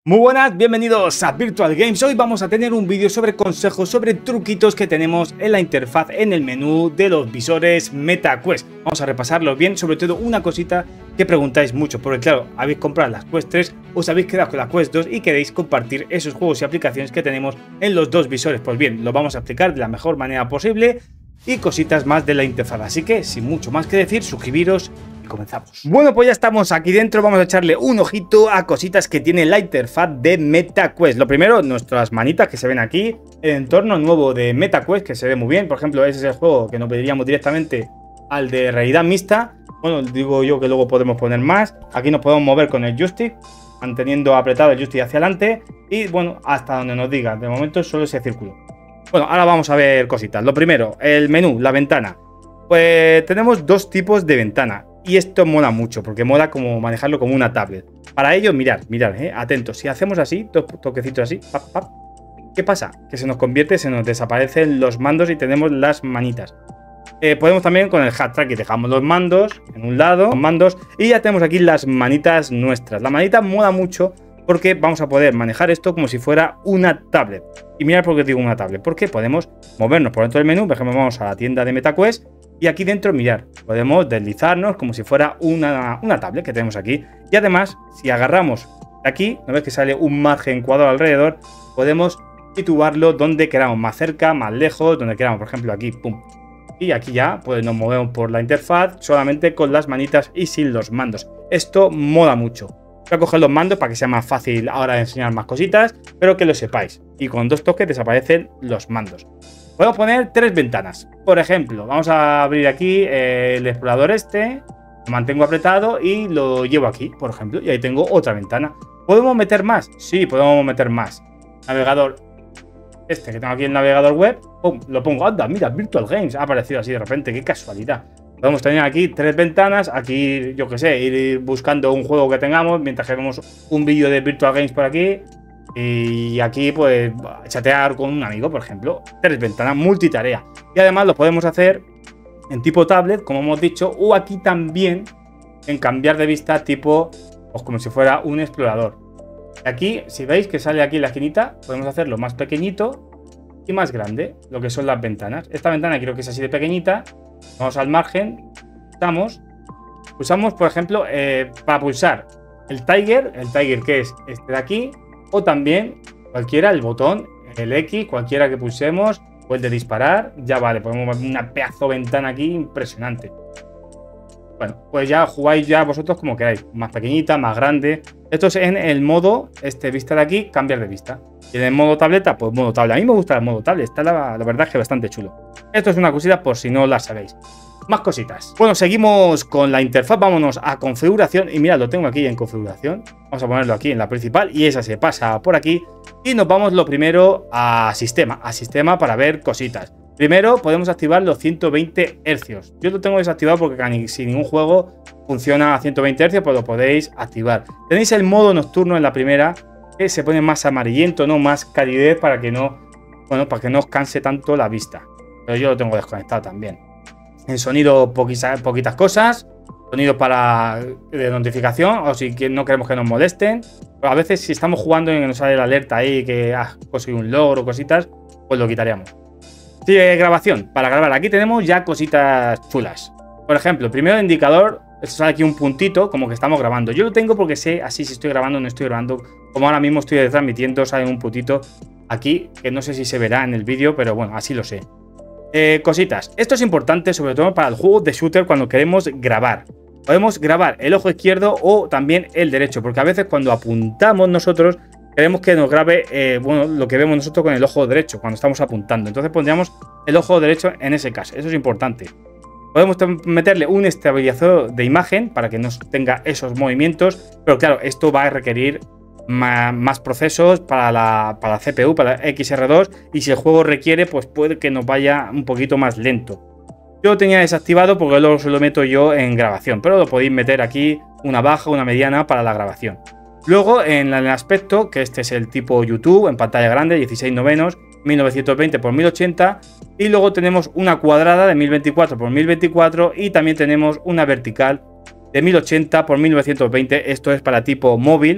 Muy buenas, bienvenidos a Virtual Games. Hoy vamos a tener un vídeo sobre consejos, sobre truquitos que tenemos en la interfaz, en el menú de los visores MetaQuest. Vamos a repasarlo bien, sobre todo una cosita que preguntáis mucho, porque claro, habéis comprado las Quest 3, os habéis quedado con la Quest 2 y queréis compartir esos juegos y aplicaciones que tenemos en los dos visores. Pues bien, lo vamos a explicar de la mejor manera posible y cositas más de la interfaz. Así que, sin mucho más que decir, suscribiros. Comenzamos. Bueno, pues ya estamos aquí dentro. Vamos a echarle un ojito a cositas que tiene la interfaz de MetaQuest. Lo primero, nuestras manitas que se ven aquí, el entorno nuevo de MetaQuest que se ve muy bien. Por ejemplo, ese es el juego que nos pediríamos directamente al de realidad mixta. Bueno, digo yo que luego podemos poner más. Aquí nos podemos mover con el joystick, manteniendo apretado el joystick hacia adelante y bueno, hasta donde nos diga. De momento solo ese círculo. Bueno, ahora vamos a ver cositas. Lo primero, el menú, la ventana. Pues tenemos dos tipos de ventana. Y esto mola mucho, porque mola como manejarlo como una tablet. Para ello, mirad, atentos. Si hacemos así, dos toquecitos así, pap, pap, ¿qué pasa? Que se nos convierte, se nos desaparecen los mandos y tenemos las manitas. Podemos también con el hat track y dejamos los mandos en un lado, los mandos, y ya tenemos aquí las manitas nuestras. La manita mola mucho porque vamos a poder manejar esto como si fuera una tablet. Y mirad por qué digo una tablet, porque podemos movernos por dentro del menú. Por ejemplo, vamos a la tienda de MetaQuest. Y aquí dentro, mirad, podemos deslizarnos como si fuera una tablet que tenemos aquí. Y además, si agarramos aquí, ¿no ves que sale un margen cuadrado alrededor? Podemos situarlo donde queramos, más cerca, más lejos, donde queramos. Por ejemplo, aquí, pum. Y aquí ya, pues nos movemos por la interfaz solamente con las manitas y sin los mandos. Esto mola mucho. Voy a coger los mandos para que sea más fácil ahora de enseñar más cositas, pero que lo sepáis. Y con dos toques desaparecen los mandos. Podemos poner tres ventanas. Por ejemplo, vamos a abrir aquí el explorador este. Lo mantengo apretado y lo llevo aquí, por ejemplo. Y ahí tengo otra ventana. ¿Podemos meter más? Sí, podemos meter más. Navegador este que tengo aquí, el navegador web. ¡Pum! Lo pongo. ¡Anda! Mira, Virtual Games. Ha aparecido así de repente. ¡Qué casualidad! Podemos tener aquí tres ventanas. Aquí, yo que sé, ir buscando un juego que tengamos mientras que vemos un vídeo de Virtual Games por aquí. Y aquí pues chatear con un amigo, por ejemplo. Tres ventanas, multitarea. Y además lo podemos hacer en tipo tablet, como hemos dicho, o aquí también en cambiar de vista tipo, pues como si fuera un explorador. Aquí, si veis que sale aquí en la esquinita, podemos hacerlo más pequeñito y más grande, lo que son las ventanas. Esta ventana creo que es así de pequeñita. Vamos al margen, pulsamos, por ejemplo, para pulsar el Tiger que es este de aquí. O también cualquiera, el botón, el X, cualquiera que pulsemos, o el de disparar, ya vale, podemos ver una pedazo ventana aquí impresionante. Bueno, pues ya jugáis ya vosotros como queráis, más pequeñita, más grande. Esto es en el modo, vista de aquí, cambiar de vista. Y en el modo tableta, pues modo tablet. A mí me gusta el modo tablet, está la verdad es que bastante chulo. Esto es una cosita por si no la sabéis. Más cositas. Bueno, seguimos con la interfaz, vámonos a configuración. Y mirad, lo tengo aquí en configuración. Vamos a ponerlo aquí en la principal y esa se pasa por aquí. Y nos vamos lo primero a sistema para ver cositas. Primero podemos activar los 120 Hz. Yo lo tengo desactivado porque si ningún juego funciona a 120 Hz, pues lo podéis activar. Tenéis el modo nocturno en la primera, que se pone más amarillento, ¿no? Más calidez para que no, bueno, para que no os canse tanto la vista. Pero yo lo tengo desconectado también. En sonido poquitas cosas, sonido de notificación o si no queremos que nos molesten. Pero a veces si estamos jugando y nos sale la alerta ahí que has conseguido un logro o cositas, pues lo quitaríamos. Sí, grabación, para grabar aquí tenemos ya cositas chulas. Por ejemplo, primero el indicador, sale aquí un puntito como que estamos grabando. Yo lo tengo porque sé así si estoy grabando o no estoy grabando. Como ahora mismo estoy transmitiendo, sale un puntito aquí que no sé si se verá en el vídeo, pero bueno, así lo sé. Cositas, esto es importante sobre todo para el juego de shooter cuando queremos grabar. Podemos grabar el ojo izquierdo o también el derecho, porque a veces cuando apuntamos nosotros queremos que nos grabe bueno, lo que vemos nosotros con el ojo derecho cuando estamos apuntando. Entonces pondríamos el ojo derecho en ese caso, eso es importante. Podemos meterle un estabilizador de imagen para que no tenga esos movimientos, pero claro, esto va a requerir más procesos para la CPU, para XR2, y si el juego requiere, pues puede que nos vaya un poquito más lento. Yo lo tenía desactivado porque luego se lo meto yo en grabación, pero lo podéis meter aquí una baja, una mediana para la grabación. Luego en el aspecto, que este es el tipo YouTube, en pantalla grande, 16 novenos, 1920 x 1080, y luego tenemos una cuadrada de 1024 x 1024 y también tenemos una vertical de 1080 x 1920, esto es para tipo móvil,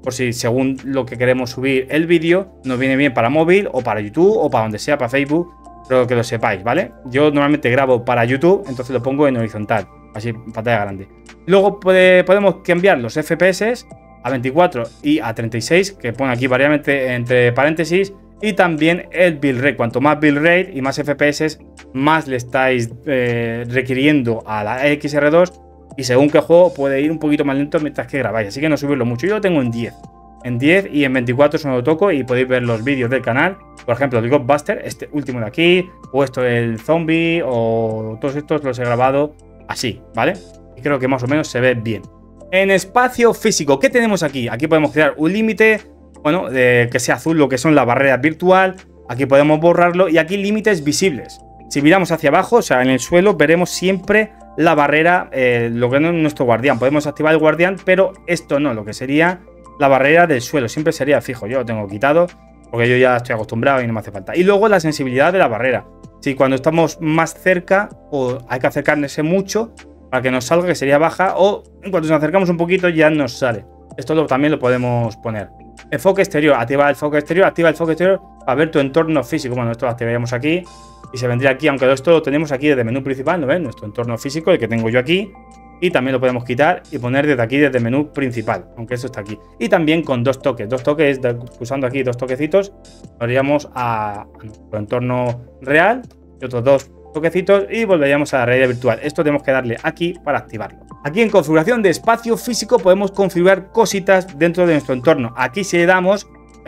por si según lo que queremos subir el vídeo, nos viene bien para móvil o para YouTube o para donde sea, para Facebook, pero que lo sepáis, ¿vale? Yo normalmente grabo para YouTube, entonces lo pongo en horizontal, así, pantalla grande. Luego podemos cambiar los FPS a 24 y a 36, que pone aquí variablemente entre paréntesis, y también el bitrate. Cuanto más bitrate y más FPS, más le estáis requiriendo a la XR2, y según qué juego puede ir un poquito más lento mientras que grabáis, así que no subirlo mucho. Yo lo tengo en 10. En 10 y en 24 solo lo toco y podéis ver los vídeos del canal. Por ejemplo, el Ghostbuster, este último de aquí, o esto el Zombie, o todos estos los he grabado así, ¿vale? Y creo que más o menos se ve bien. En espacio físico, ¿qué tenemos aquí? Aquí podemos crear un límite, bueno, que sea azul, lo que son la barrera virtual. Aquí podemos borrarlo y aquí límites visibles. Si miramos hacia abajo, o sea, en el suelo, veremos siempre la barrera, lo que no es nuestro guardián. Podemos activar el guardián, pero esto no, lo que sería la barrera del suelo. Siempre sería fijo. Yo lo tengo quitado porque yo ya estoy acostumbrado y no me hace falta. Y luego la sensibilidad de la barrera. Si cuando estamos más cerca, o hay que acercarse mucho para que nos salga, que sería baja, o en cuanto nos acercamos un poquito ya nos sale. Esto también lo podemos poner. Enfoque exterior, activa el foco exterior para ver tu entorno físico. Bueno, esto lo activaríamos aquí y se vendría aquí, aunque esto lo tenemos aquí desde el menú principal, ¿no ven? Nuestro entorno físico, el que tengo yo aquí. Y también lo podemos quitar y poner desde aquí, desde el menú principal, aunque esto está aquí. Y también con dos toques, pulsando aquí dos toquecitos, volveríamos a nuestro entorno real y otros dos toquecitos y volveríamos a la realidad virtual. Esto tenemos que darle aquí para activarlo. Aquí en configuración de espacio físico podemos configurar cositas dentro de nuestro entorno. Aquí si le damos,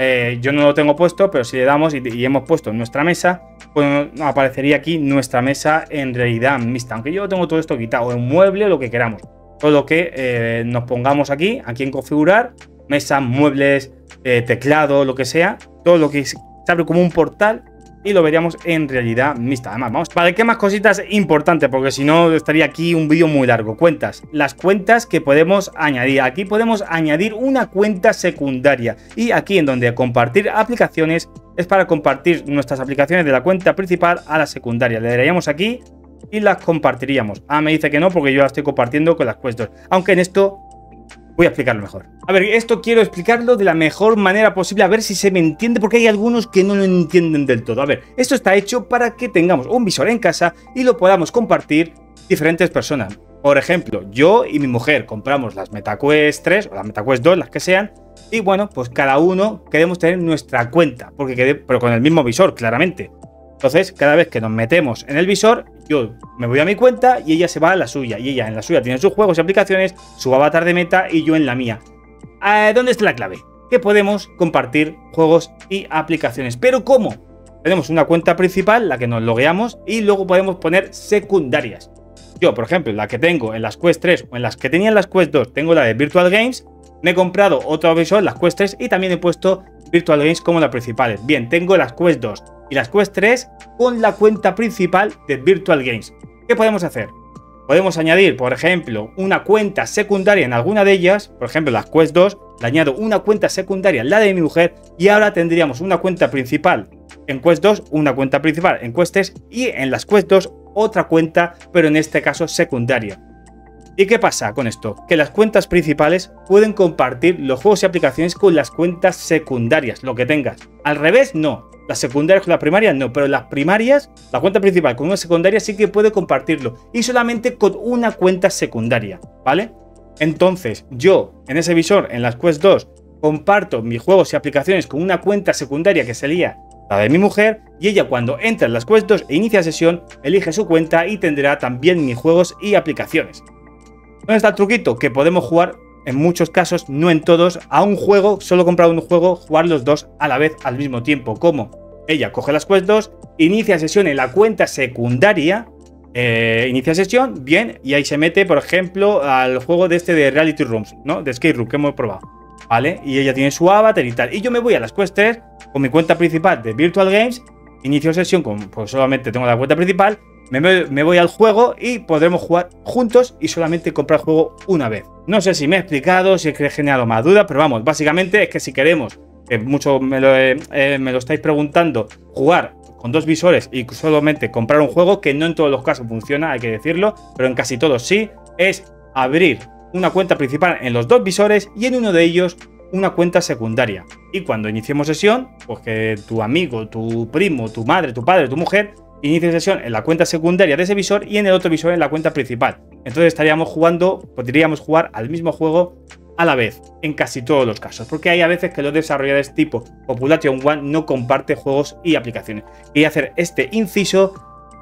yo no lo tengo puesto, pero si le damos y hemos puesto nuestra mesa, pues aparecería aquí nuestra mesa en realidad mixta. Aunque yo tengo todo esto quitado, en mueble, lo que queramos. Todo lo que nos pongamos aquí en configurar, mesa, muebles, teclado, lo que sea, todo lo que se abre como un portal y lo veríamos en realidad mixta. Además, vamos, ¿para qué más cositas importantes? Porque si no estaría aquí un vídeo muy largo. Cuentas, las cuentas que podemos añadir. Aquí podemos añadir una cuenta secundaria y aquí en donde compartir aplicaciones es para compartir nuestras aplicaciones de la cuenta principal a la secundaria. Le daríamos aquí y las compartiríamos. Ah, me dice que no porque yo la estoy compartiendo con las Quest 2, aunque en esto voy a explicarlo mejor. A ver, esto quiero explicarlo de la mejor manera posible, a ver si se me entiende, porque hay algunos que no lo entienden del todo. A ver, esto está hecho para que tengamos un visor en casa y lo podamos compartir diferentes personas. Por ejemplo, yo y mi mujer compramos las MetaQuest 3 o las MetaQuest 2, las que sean, y bueno, pues cada uno queremos tener nuestra cuenta, pero con el mismo visor, claramente. Entonces, cada vez que nos metemos en el visor, yo me voy a mi cuenta y ella se va a la suya. Y ella en la suya tiene sus juegos y aplicaciones, su avatar de Meta y yo en la mía. ¿Dónde está la clave? Que podemos compartir juegos y aplicaciones. ¿Pero cómo? Tenemos una cuenta principal, la que nos logueamos, y luego podemos poner secundarias. Yo, por ejemplo, la que tengo en las Quest 3 o en las que tenía en las Quest 2, tengo la de Virtual Games. Me he comprado otro visor, las Quest 3, y también he puesto Virtual Games como las principales. Bien, tengo las Quest 2 y las Quest 3 con la cuenta principal de Virtual Games. ¿Qué podemos hacer? Podemos añadir, por ejemplo, una cuenta secundaria en alguna de ellas. Por ejemplo, las Quest 2, le añado una cuenta secundaria, la de mi mujer, y ahora tendríamos una cuenta principal en Quest 2, una cuenta principal en Quest 3 y en las Quest 2 otra cuenta, pero en este caso secundaria. ¿Y qué pasa con esto? Que las cuentas principales pueden compartir los juegos y aplicaciones con las cuentas secundarias, lo que tengas. Al revés, no. Las secundarias con las primarias no, pero las primarias, la cuenta principal con una secundaria sí que puede compartirlo. Y solamente con una cuenta secundaria, ¿vale? Entonces, yo en ese visor, en las Quest 2, comparto mis juegos y aplicaciones con una cuenta secundaria que sería la de mi mujer, y ella cuando entra en las Quest 2 e inicia sesión, elige su cuenta y tendrá también mis juegos y aplicaciones. ¿Dónde está el truquito? Que podemos jugar, en muchos casos, no en todos, a un juego, solo comprar un juego, jugar los dos a la vez al mismo tiempo. ¿Cómo? Ella coge las Quest 2, inicia sesión en la cuenta secundaria, inicia sesión, bien, y ahí se mete, por ejemplo, al juego de este de Reality Rooms, ¿no? De Escape Room, que hemos probado, ¿vale? Y ella tiene su avatar y tal. Y yo me voy a las Quest 3 con mi cuenta principal de Virtual Games, inicio sesión, pues solamente tengo la cuenta principal, me voy al juego y podremos jugar juntos y solamente comprar el juego una vez. No sé si me he explicado, si es que he generado más dudas, pero vamos, básicamente es que si queremos, que mucho me lo estáis preguntando, jugar con dos visores y solamente comprar un juego, que no en todos los casos funciona, hay que decirlo, pero en casi todos sí, es abrir una cuenta principal en los dos visores y en uno de ellos una cuenta secundaria. Y cuando iniciemos sesión, pues que tu amigo, tu primo, tu madre, tu padre, tu mujer inicie sesión en la cuenta secundaria de ese visor y en el otro visor en la cuenta principal. Entonces estaríamos jugando, podríamos jugar al mismo juego a la vez, en casi todos los casos, porque hay a veces que los desarrolladores tipo Population One no comparte juegos y aplicaciones. Quería hacer este inciso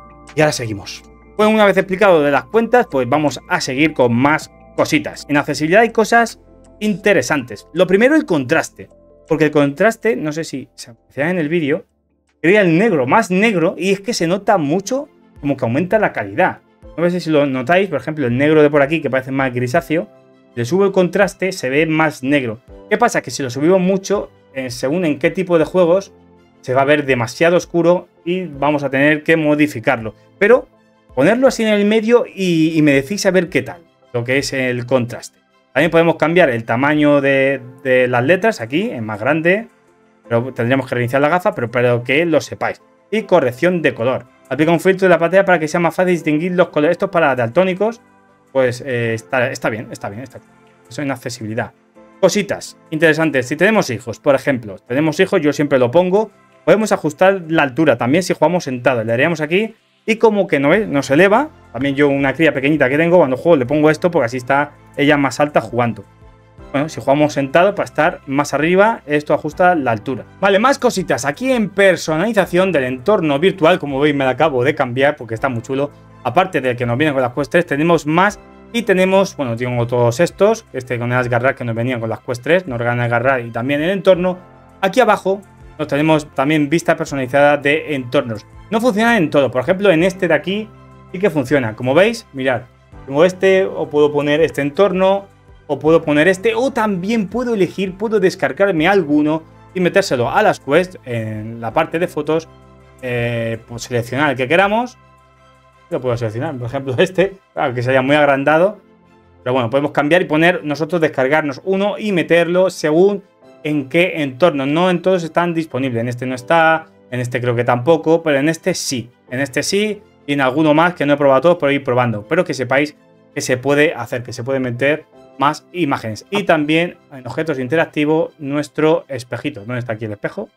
y ahora seguimos. Pues una vez explicado de las cuentas, pues vamos a seguir con más cositas. En accesibilidad hay cosas interesantes. Lo primero, el contraste, porque el contraste, no sé si se aprecia en el vídeo, crea el negro más negro y es que se nota mucho como que aumenta la calidad. No sé si lo notáis, por ejemplo, el negro de por aquí que parece más grisáceo, le subo el contraste, se ve más negro. ¿Qué pasa? Que si lo subimos mucho, según en qué tipo de juegos, se va a ver demasiado oscuro y vamos a tener que modificarlo. Pero ponerlo así en el medio y me decís a ver qué tal, lo que es el contraste. También podemos cambiar el tamaño de las letras aquí, en más grande, pero tendríamos que reiniciar la gafa, pero que lo sepáis. Y corrección de color. Aplica un filtro de la pantalla para que sea más fácil distinguir los colores. Esto para daltónicos, pues está bien. Eso en accesibilidad. Cositas interesantes. Si tenemos hijos, por ejemplo, yo siempre lo pongo. Podemos ajustar la altura también si jugamos sentado. Le daríamos aquí y como que no se eleva. También yo, una cría pequeñita que tengo, cuando juego le pongo esto porque así está ella más alta jugando. Bueno, si jugamos sentado para estar más arriba, esto ajusta la altura. Vale, más cositas. Aquí en personalización del entorno virtual, como veis me la acabo de cambiar porque está muy chulo. Aparte de que nos vienen con las Quest 3, tenemos más y tenemos, bueno, tengo todos estos. Con el agarrar que nos venían con las Quest 3, nos ganan agarrar y también el entorno. Aquí abajo nos tenemos también vista personalizada de entornos. No funciona en todo, por ejemplo en este de aquí sí que funciona. Como veis, mirad, tengo este, o puedo poner este entorno, o puedo poner este, o también puedo elegir, puedo descargarme alguno y metérselo a las quests en la parte de fotos, pues seleccionar el que queramos. Lo puedo seleccionar, por ejemplo este, claro, que se haya muy agrandado, pero bueno, podemos cambiar y poner nosotros descargarnos uno y meterlo según en qué entorno. No en todos están disponibles, en este no está, en este creo que tampoco, pero en este sí, y en alguno más que no he probado todos, pero ir probando, pero que sepáis que se puede hacer, que se puede meter más imágenes. Y también en objetos interactivos nuestro espejito. ¿Dónde está aquí el espejo?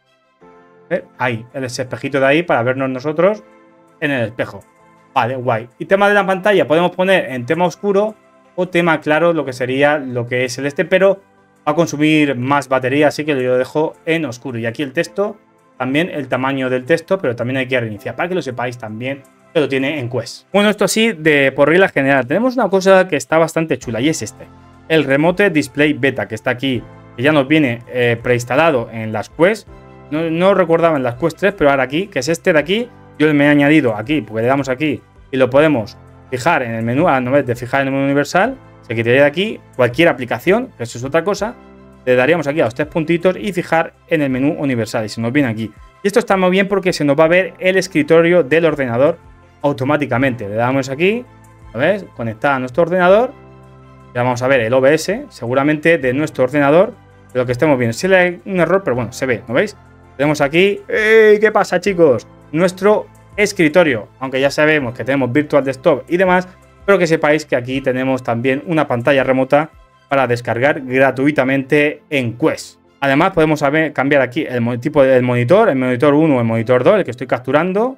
Ahí, ese espejito de ahí para vernos nosotros en el espejo. Vale, guay. Y tema de la pantalla podemos poner en tema oscuro o tema claro, lo que sería lo que es el pero va a consumir más batería, así que lo dejo en oscuro. Y aquí el texto, también el tamaño del texto, pero también hay que reiniciar para que lo sepáis también que lo tiene en Quest. Bueno, esto así de por regla general. Tenemos una cosa que está bastante chula y es el Remote Display Beta, que está aquí, que ya nos viene preinstalado en las Quest. No recordaba en las Quest 3, pero ahora aquí, que es este de aquí, yo me he añadido aquí, porque le damos aquí y lo podemos fijar en el menú, a no vez de fijar en el menú universal, se quitaría de aquí cualquier aplicación, que eso es otra cosa, le daríamos aquí a los tres puntitos y fijar en el menú universal y se nos viene aquí. Y esto está muy bien porque se nos va a ver el escritorio del ordenador automáticamente. Le damos aquí, ¿ves? Conectar a nuestro ordenador. Ya vamos a ver el OBS, seguramente de nuestro ordenador, de lo que estemos viendo. Si hay un error, pero bueno, se ve, ¿no veis? Tenemos aquí, ¿qué pasa, chicos? Nuestro escritorio, aunque ya sabemos que tenemos Virtual Desktop y demás, pero que sepáis que aquí tenemos también una pantalla remota para descargar gratuitamente en Quest. Además, podemos cambiar aquí el tipo del monitor, el monitor 1 o el monitor 2, el que estoy capturando,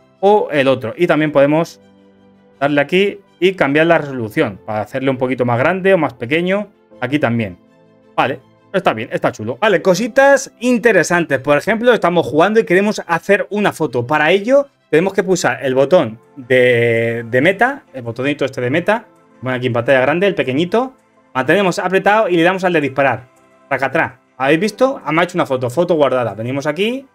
o el otro. Y también podemos darle aquí y cambiar la resolución para hacerle un poquito más grande o más pequeño. Aquí también. Vale, está bien, está chulo. Vale, cositas interesantes. Por ejemplo, estamos jugando y queremos hacer una foto. Para ello, tenemos que pulsar el botón de meta, el botonito este de meta. Bueno, aquí en pantalla grande, el pequeñito. Mantenemos apretado y le damos al de disparar. Racatrá. ¿Habéis visto? Me ha hecho una foto guardada. Venimos aquí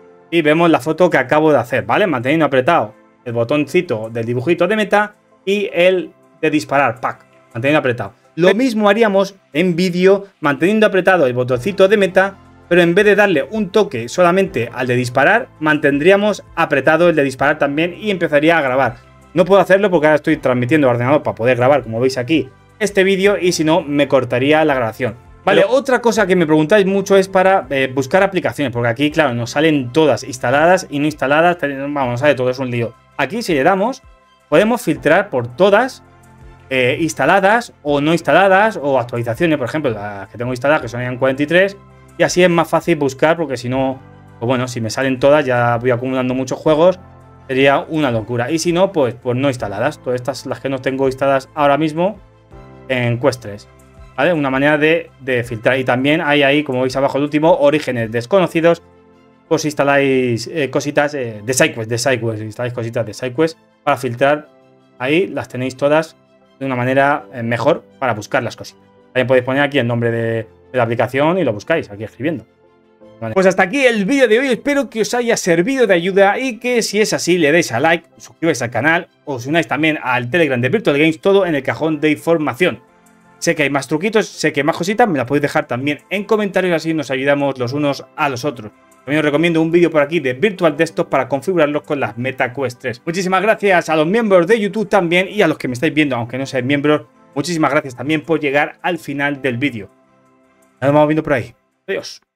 y vemos la foto que acabo de hacer, ¿vale? Manteniendo apretado el botoncito del dibujito de meta y el de disparar, pack, manteniendo apretado. Lo mismo haríamos en vídeo, manteniendo apretado el botoncito de meta, pero en vez de darle un toque solamente al de disparar, mantendríamos apretado el de disparar también y empezaría a grabar. No puedo hacerlo porque ahora estoy transmitiendo al ordenador para poder grabar, como veis aquí, este vídeo, y si no, me cortaría la grabación. Vale, otra cosa que me preguntáis mucho es para buscar aplicaciones, porque aquí, claro, nos salen todas instaladas y no instaladas, vamos, nos sale todo, es un lío. Aquí, si le damos, podemos filtrar por todas instaladas o no instaladas, o actualizaciones, por ejemplo, las que tengo instaladas, que son en 43, y así es más fácil buscar, porque si no, pues bueno, si me salen todas, ya voy acumulando muchos juegos, sería una locura. Y si no, pues no instaladas. Todas estas las que no tengo instaladas ahora mismo en Quest 3. ¿Vale? Una manera de filtrar. Y también hay ahí, como veis abajo el último, orígenes desconocidos. Pues si instaláis cositas de SideQuest, instaláis cositas de SideQuest para filtrar. Ahí las tenéis todas de una manera mejor para buscar las cositas. También podéis poner aquí el nombre de la aplicación y lo buscáis aquí escribiendo. Vale. Pues hasta aquí el vídeo de hoy, espero que os haya servido de ayuda y que si es así le deis a like, suscribáis al canal, os unáis también al Telegram de Virtual Games, todo en el cajón de información. Sé que hay más truquitos, sé que hay más cositas, me las podéis dejar también en comentarios, así nos ayudamos los unos a los otros. También os recomiendo un vídeo por aquí de Virtual Desktop para configurarlos con las MetaQuest 3. Muchísimas gracias a los miembros de YouTube también y a los que me estáis viendo, aunque no seáis miembros, muchísimas gracias también por llegar al final del vídeo. Nos vamos viendo por ahí. Adiós.